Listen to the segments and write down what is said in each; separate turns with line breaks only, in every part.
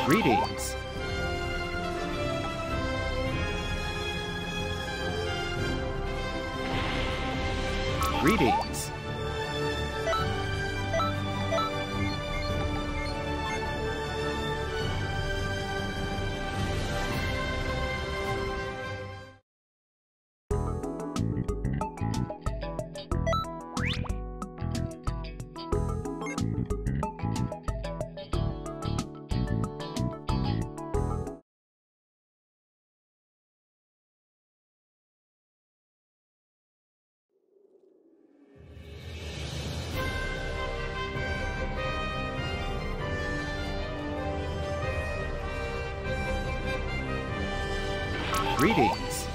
Greetings. Greetings. Greetings.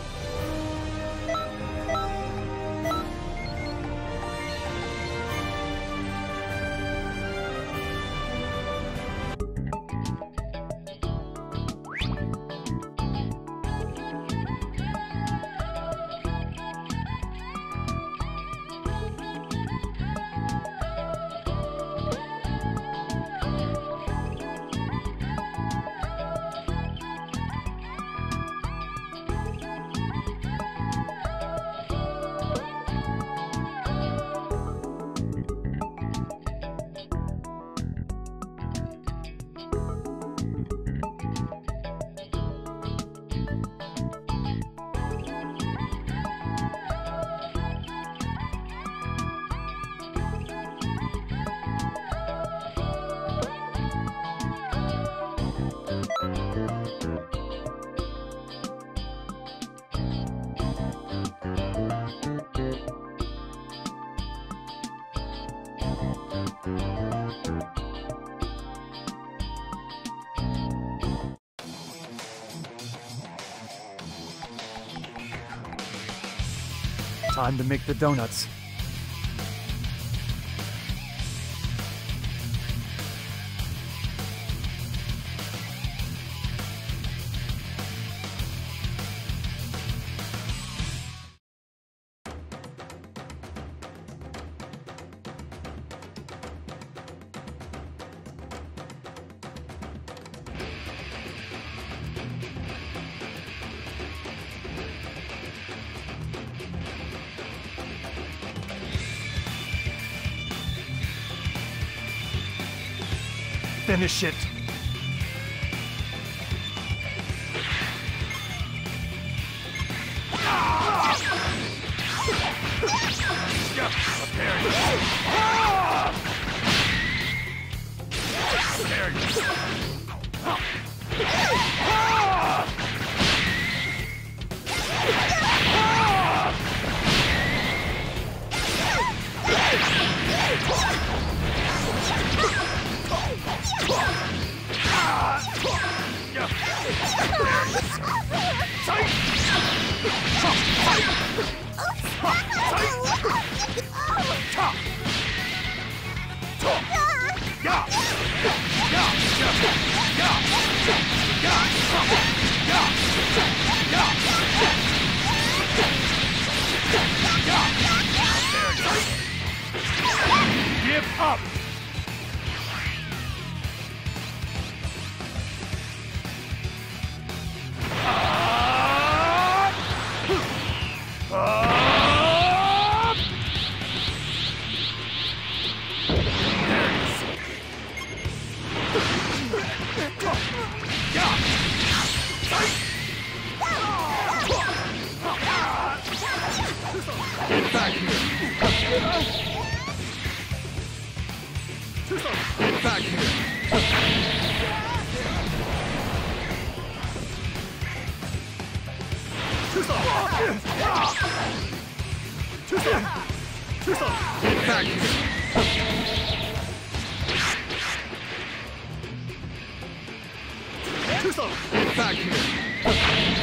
Time to make the donuts. Finish it. Give up! Get back here! Get back here! Get back here! Get back here!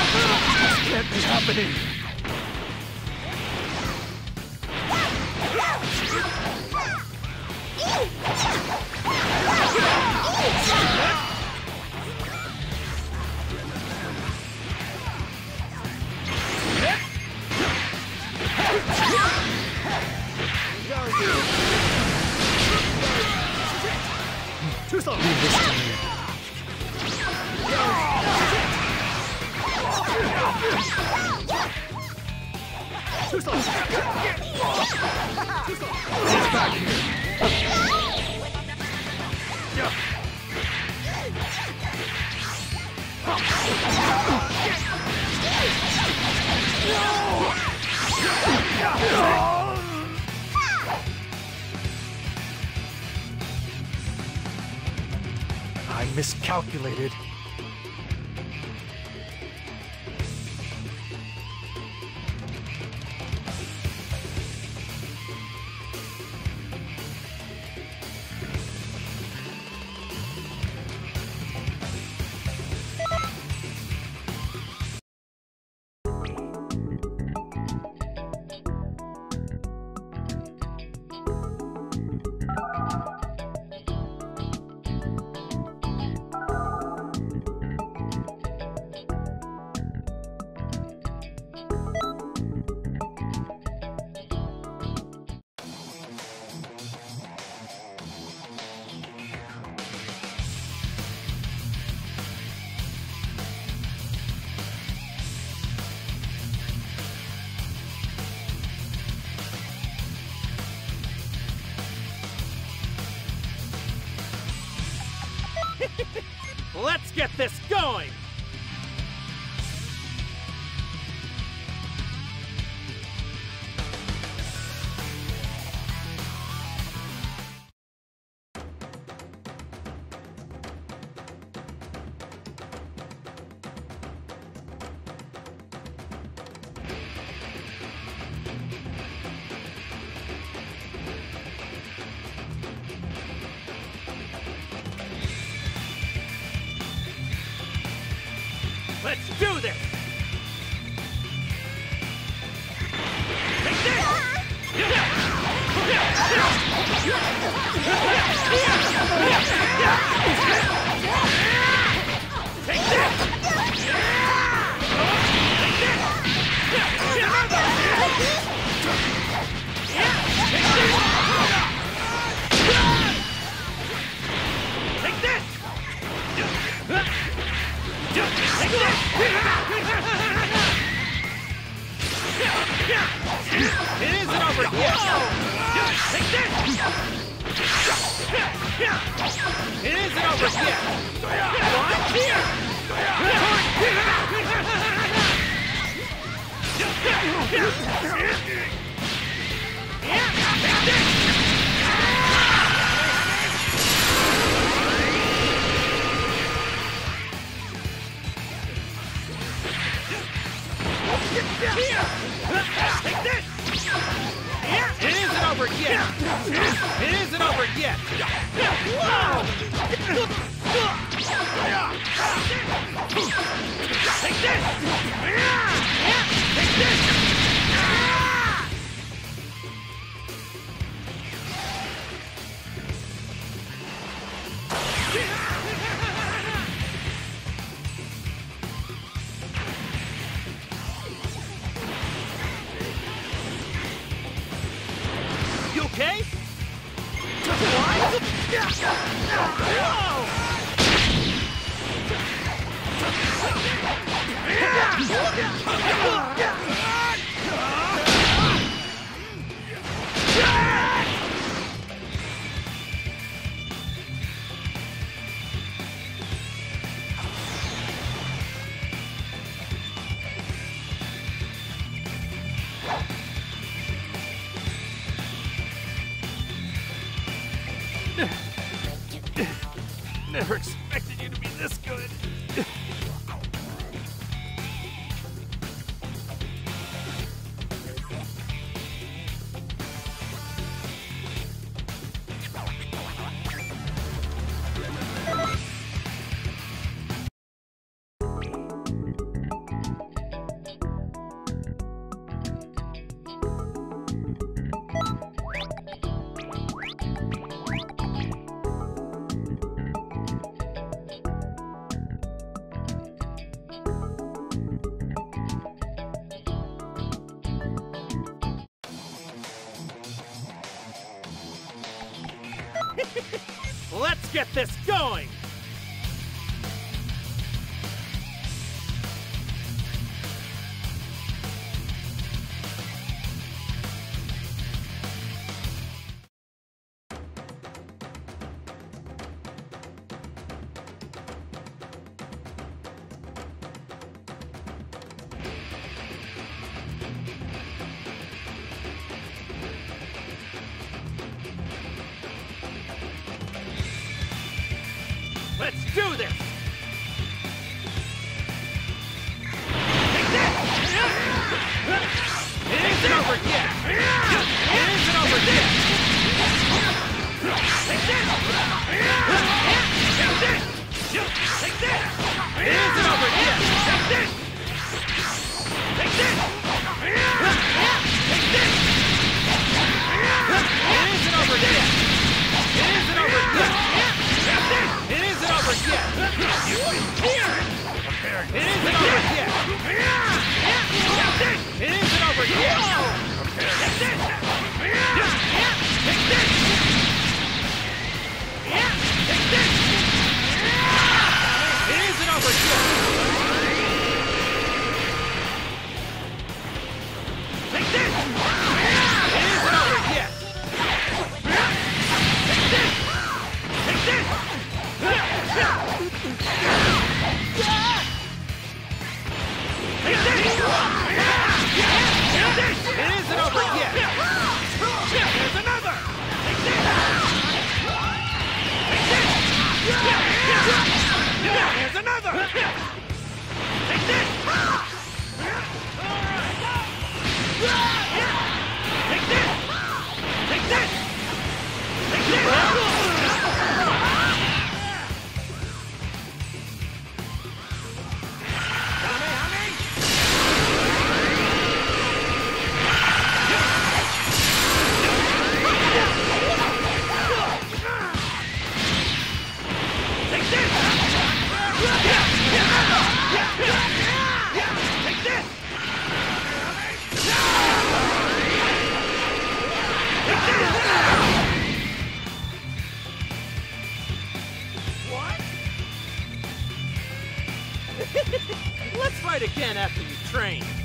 Can't be happening! Too slow. Too slow. Get back here.
I miscalculated.
Let's get this going! Let's do this! Take this! Take this! It isn't over yet! Take this! It isn't over yet! One here! Take this! It isn't over yet! It isn't over yet! Take this! Take this! You okay? Never expected you to be this good. Let's get this going!
Too
do this! It isn't over yet! It isn't over yet! Take this! Take this! Take this! It isn't over yet! Take this! Take this! Take this! It isn't over yet! It isn't over yet! It isn't over yet! It isn't over yet! It isn't over yet! Take this! Take this! Take this! It isn't over yet! Take this! It isn't over yet! Take this! Take this! It isn't over yet! Here's another! Take this! Take this! Here's another! Take this! Take this! Take this! Take this! Let's fight again after you train.